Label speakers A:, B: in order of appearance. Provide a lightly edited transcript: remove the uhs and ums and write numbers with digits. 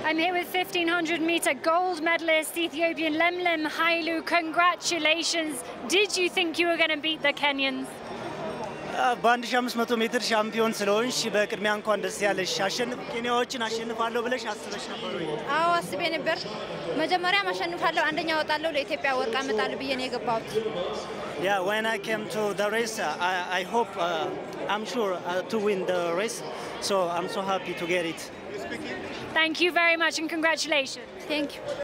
A: I'm here with 1500-meter gold medalist Ethiopian Lemlem HAILU. Congratulations. Did you think you were going to beat the Kenyans?
B: በ1500 ሜትር ሻምፒዮን ስለሆንሽ በቅድሚያ እንኳን ደስ ያለሽ። ኬንያዎችን አሸንፋለሁ ብለሽ አስበሽ ነበር ወይ?
C: አዎ አስቤ ነበር። መጀመሪያ አሸንፋለሁ፣ አንደኛ ወጣለሁ፣ ለኢትዮጵያ ወርቅ አመጣለሁ ብዬ ነው የገባሁት።
B: Yeah, when I came to the race, I hope, I'm sure to win the race. So I'm so happy to get it.
A: Thank you very much and congratulations.
C: Thank you.